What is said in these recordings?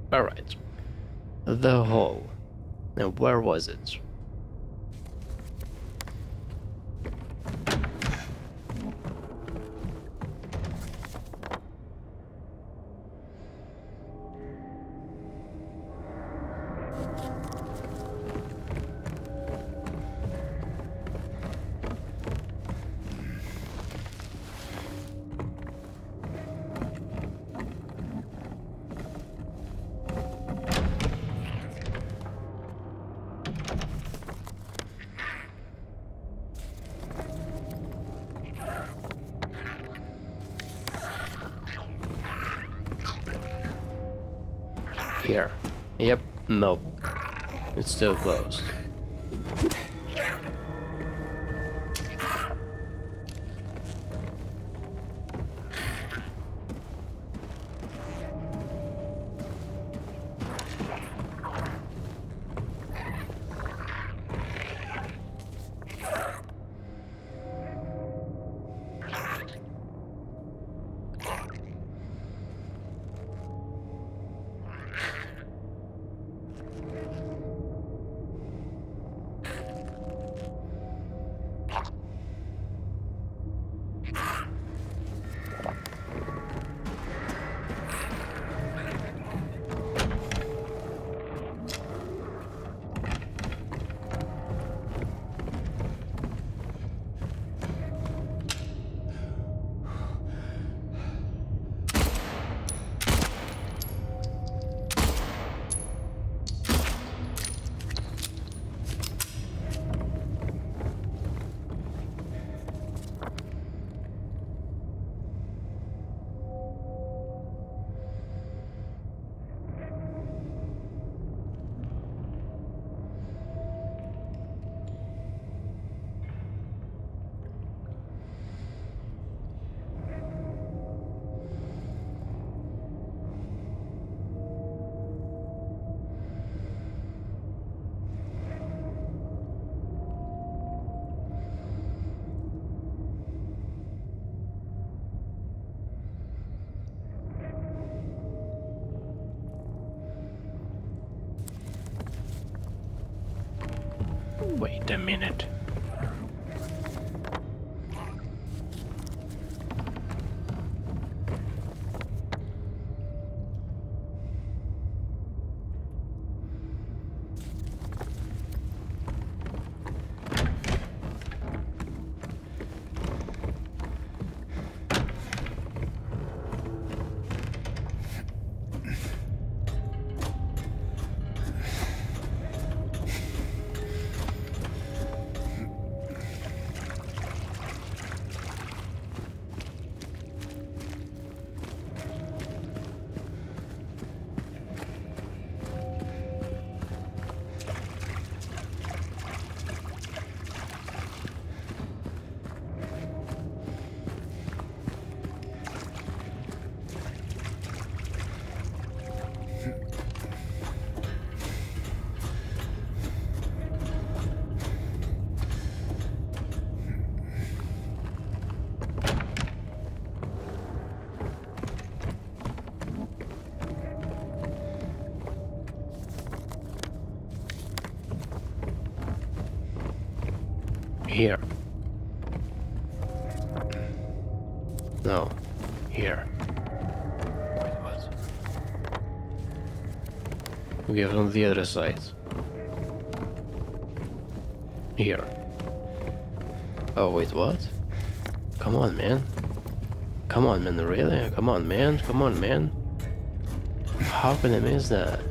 Alright. The hole. Now, where was it? Here. Yep. Nope. It's still closed. Wait a minute. Here. No. Here. Wait, what? We have on the other side. Here. Oh, wait, what? Come on, man. Come on, man, really? Come on, man. Come on, man. How can I miss that?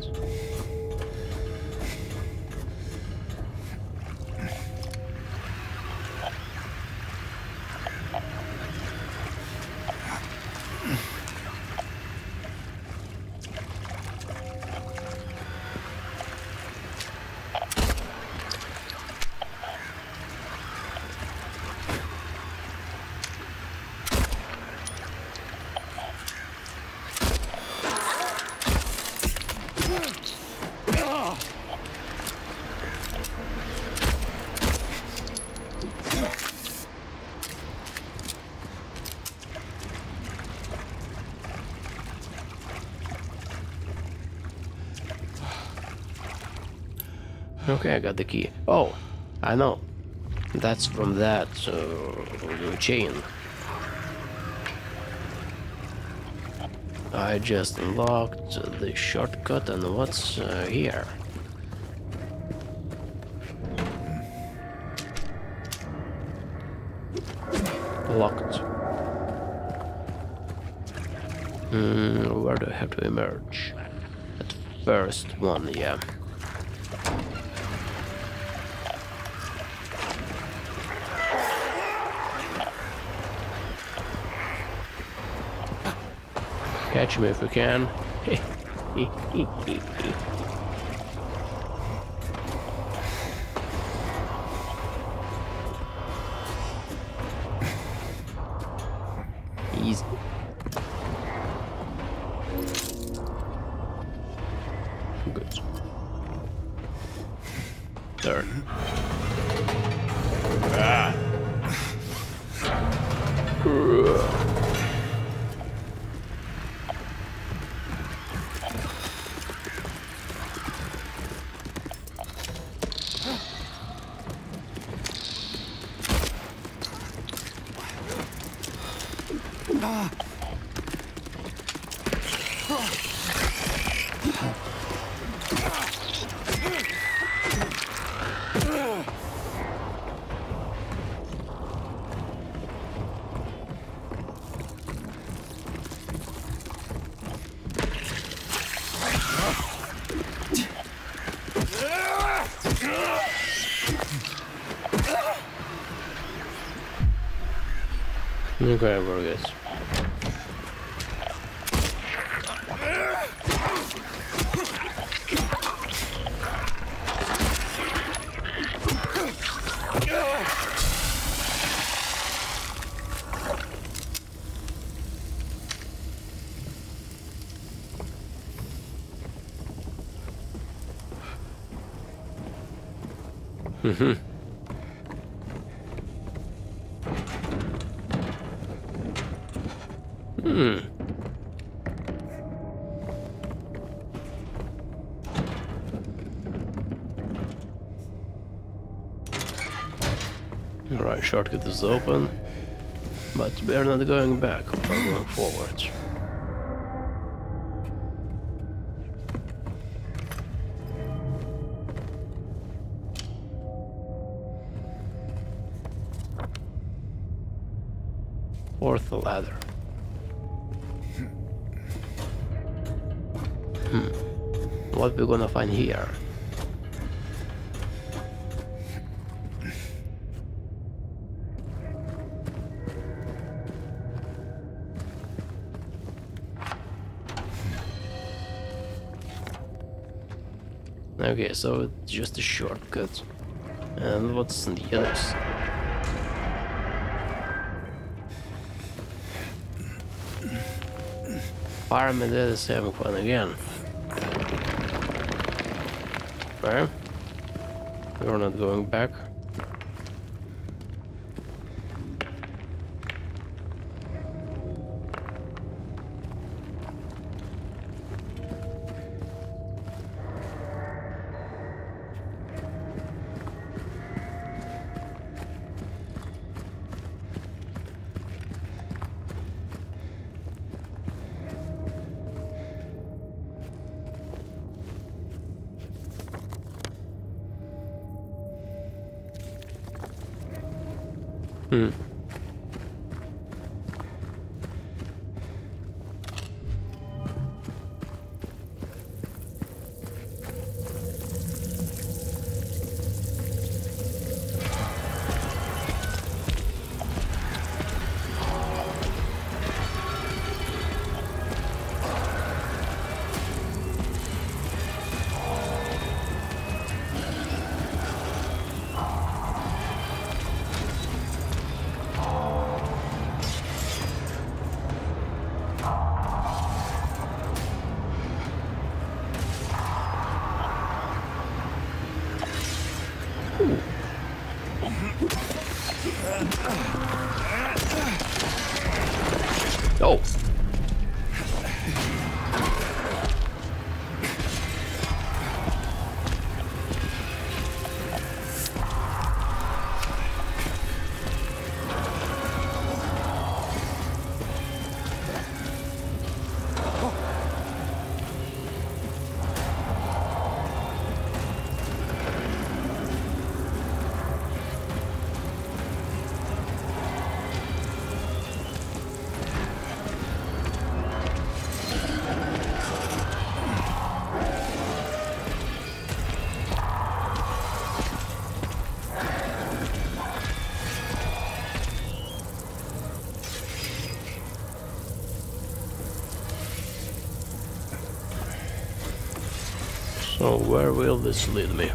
Okay, I got the key. Oh, I know. That's from that chain. I just unlocked the shortcut, and what's here? Locked. Where do I have to emerge? At first one, yeah. Catch me if you can. Easy. Good. Turn. Ah. Okay, we're good. Alright, shortcut is open, but we're not going back, we're going forward. Fourth ladder. What we gonna find here? Okay, so it's just a shortcut. And what's on the other side? Fireman is having fun again. Okay. We're not going back. Oh. So where will this lead me?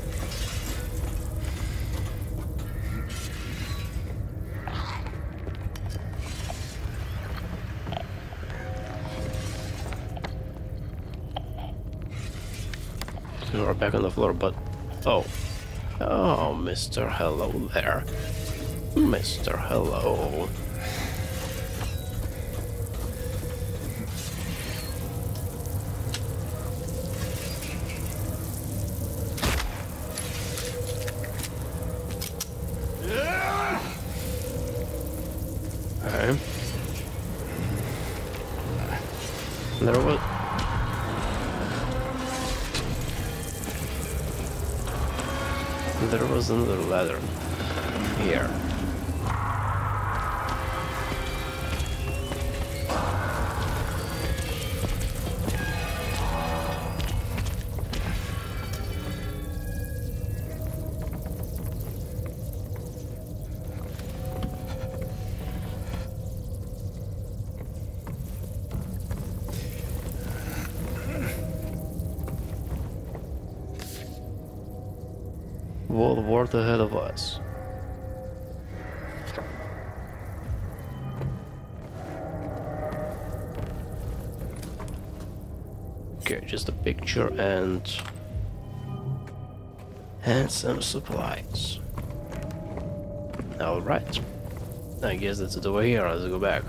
We're back on the floor, but oh, Mr. Hello there, Mr. Hello. Okay. There was another ladder here. Wall of water ahead of us. Okay, just a picture and some supplies. All right. I guess that's the way here. Let's go back.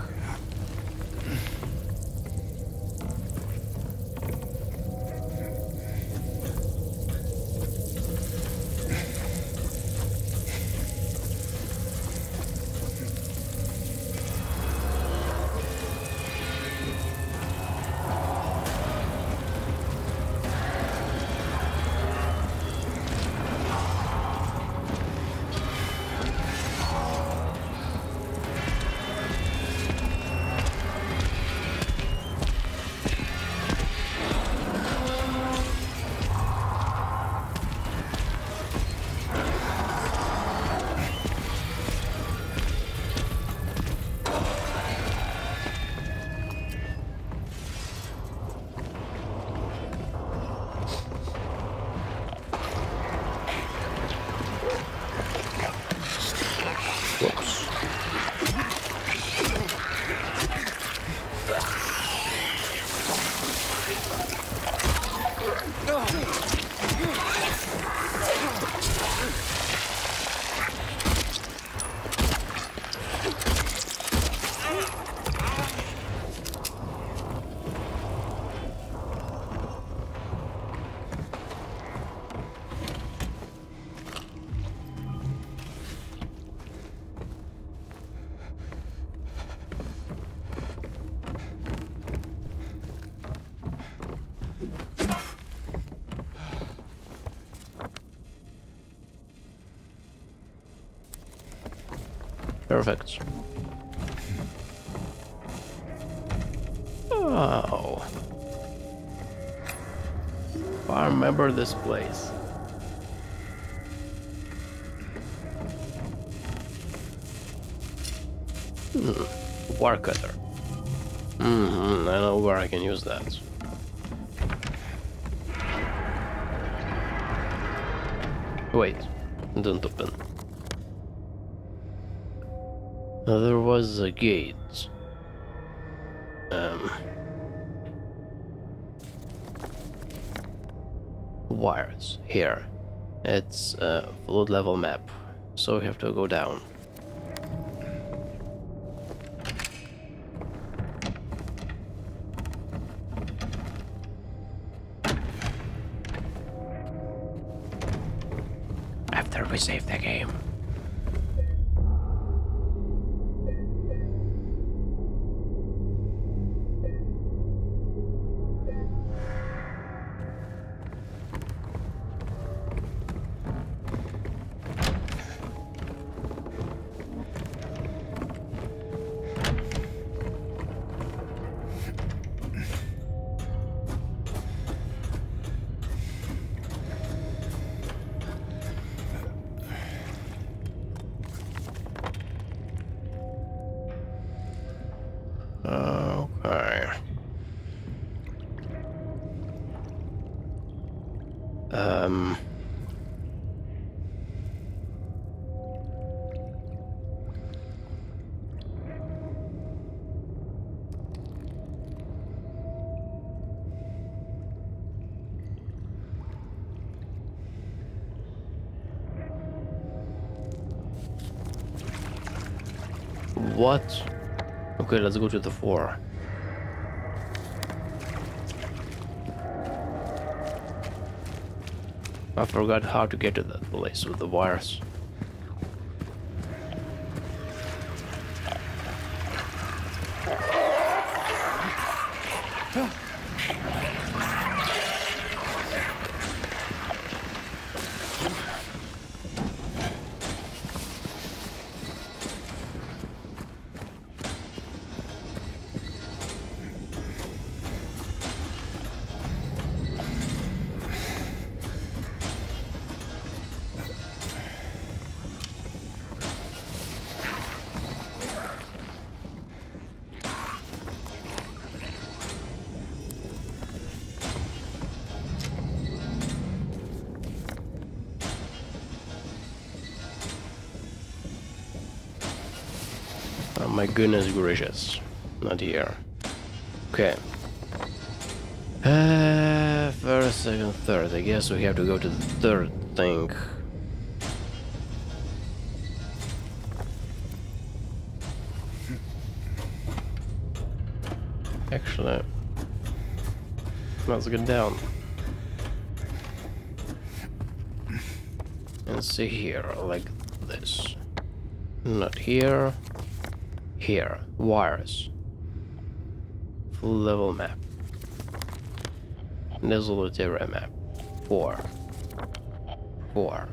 Whoops. Perfect. Oh. I remember this place. War cutter. I know where I can use that. Wait, don't open. There was a gate. Wires here. It's a flood level map, so we have to go down. After we save the game. Um... What? Okay, let's go to the 4. I forgot how to get to that place with the wires. Oh my goodness gracious. Not here. Okay. First, second, third. I guess we have to go to the third thing. Actually, let's get down. And see here, like this. Not here. Here, wires. Full level map. Desolate area map. 4. 4.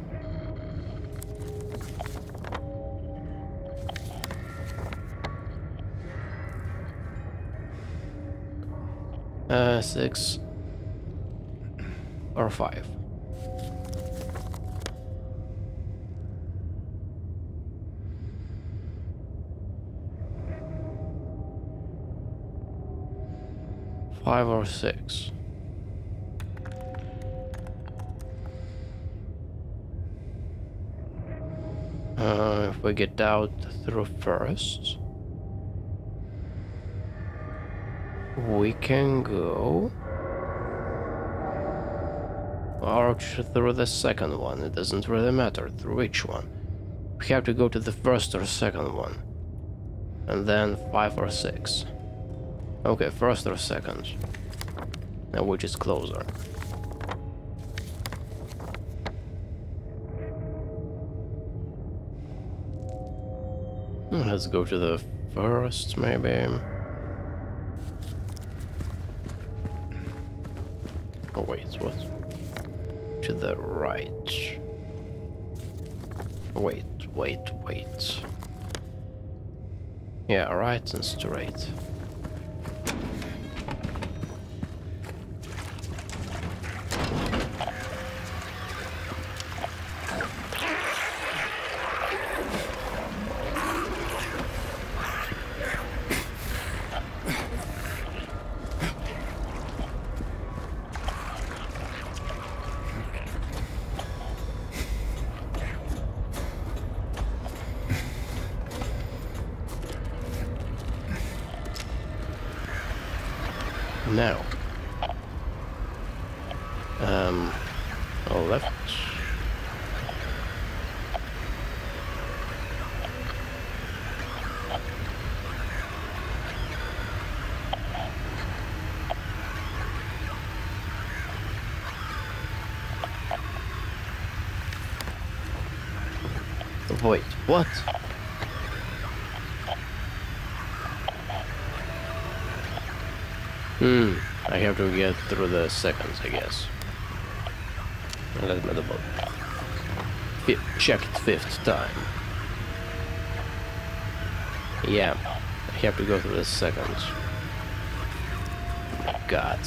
Six or 5. Five or 6. If we get out through first, we can go or through the second one. It doesn't really matter through which one. We have to go to the first or second one, and then 5 or 6. Okay, first or second. Now which is closer? Let's go to the first, maybe. Oh wait, what? To the right. Wait. Yeah, right and straight. Now, left. Wait, what? I have to get through the seconds, I guess. Let me double check it 5th time. Yeah, I have to go through the seconds. God.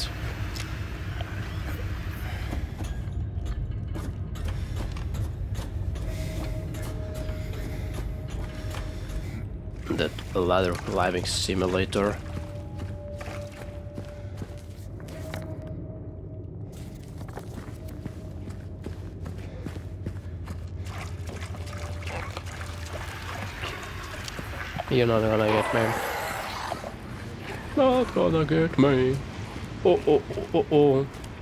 That ladder climbing simulator. You're not gonna get me. Not gonna get me. Oh, oh, oh, oh, oh.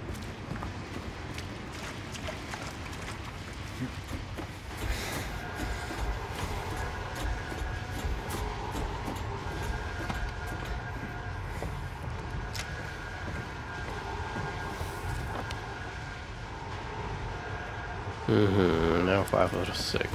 Now 5 out of 6.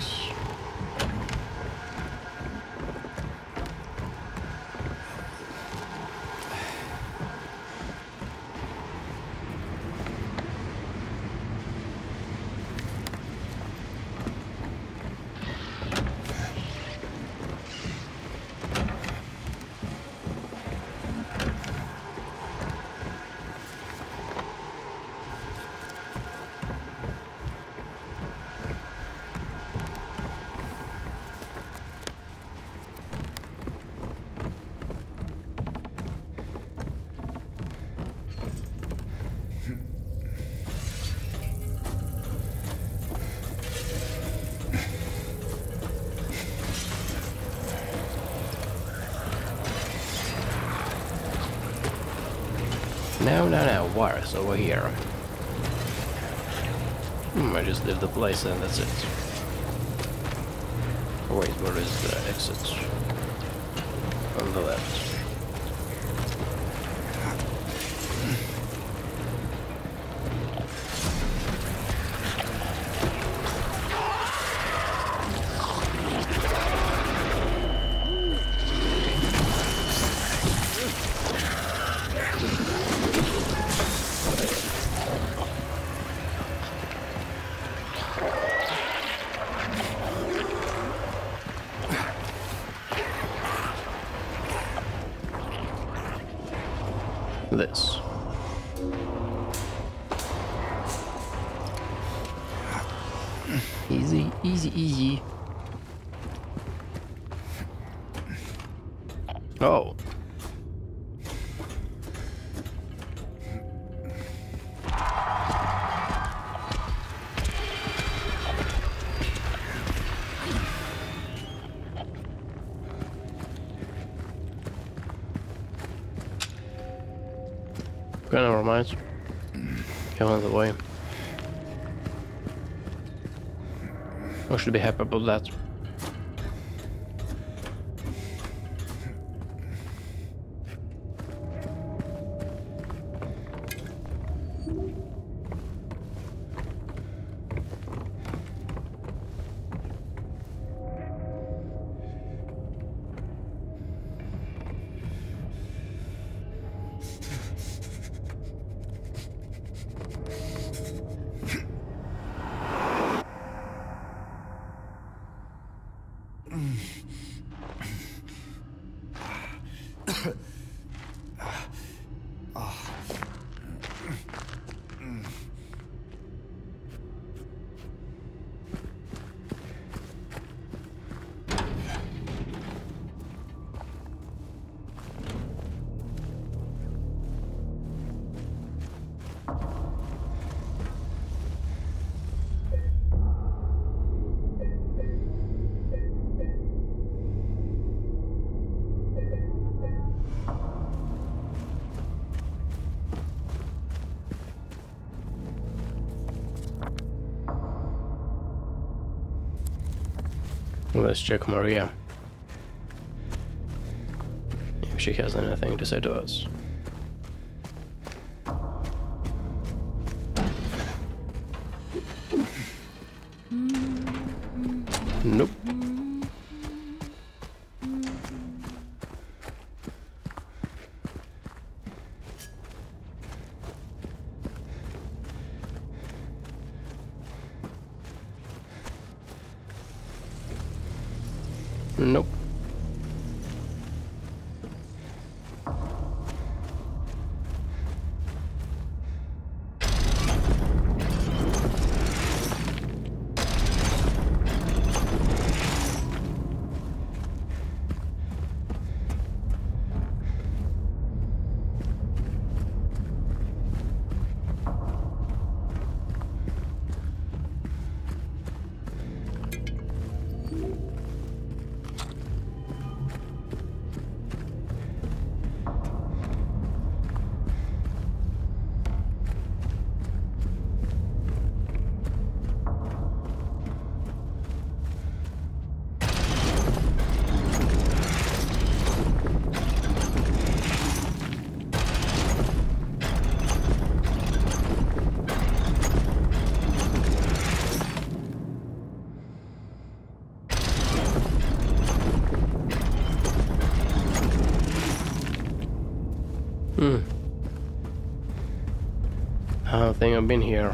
No, wires over here. I just leave the place and that's it. Oh, wait, where is the exit? On the left. This. Easy, easy, easy. Oh. Okay, never mind. Come on the way. I should be happy about that. Let's check Maria. If she has anything to say to us. Nope. Nope. I don't think I've been here.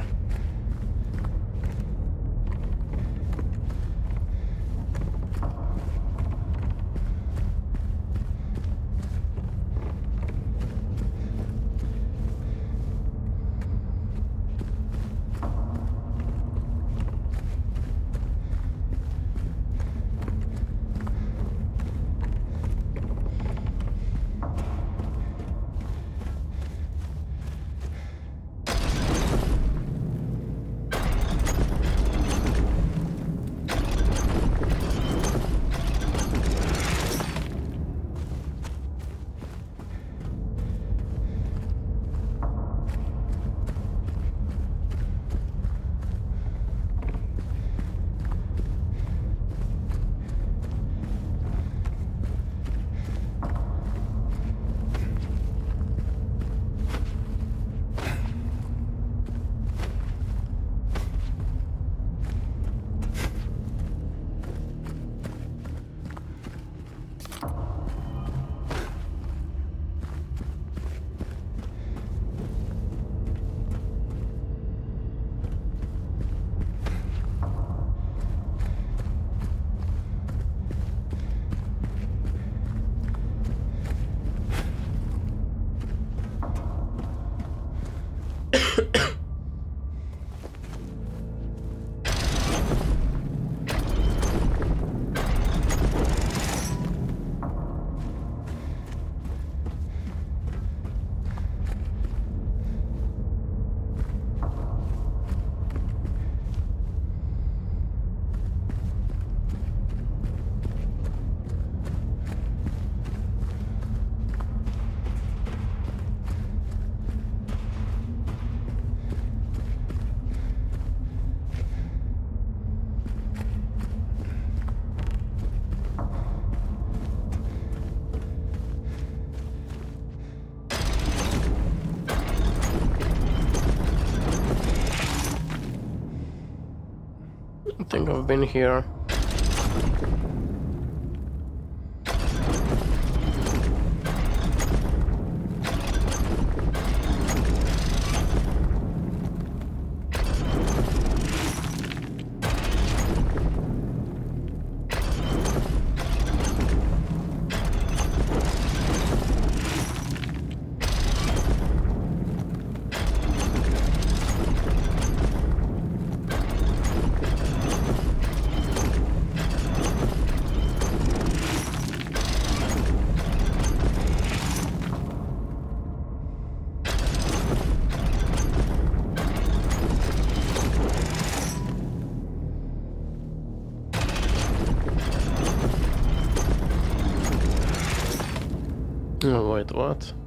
I think I've been here. Oh, wait, what?